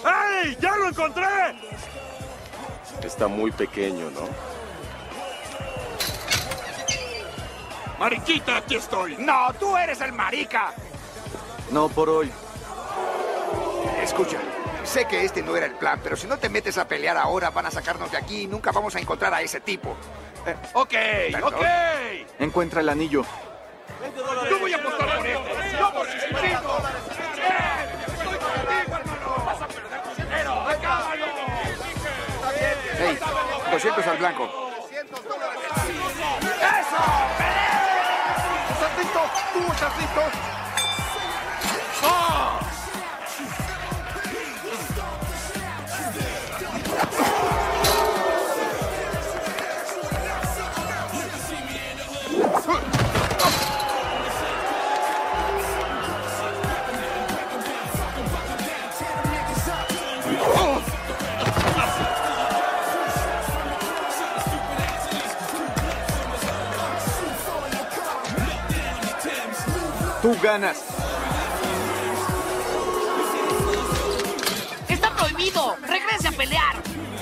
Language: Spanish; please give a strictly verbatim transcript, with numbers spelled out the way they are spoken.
¡Ay! ¡Ya lo encontré! Está muy pequeño, ¿no? Mariquita, aquí estoy. No, tú eres el marica. No por hoy. Escucha, sé que este no era el plan, pero si no te metes a pelear ahora, van a sacarnos de aquí y nunca vamos a encontrar a ese tipo. Eh, ok, ¿Perdón? ok. Encuentra el anillo. Yo voy a apostar por él. Yo por Chespirito. Estoy contigo, hermano. Vas a perder tu dinero. ¡Acábalo! Hey, doscientos al blanco. ¡Eso! ¿Estás listo? ¿Tú estás listo? ¡Oh! Tú ganas. ¡Está prohibido! ¡Regrese a pelear!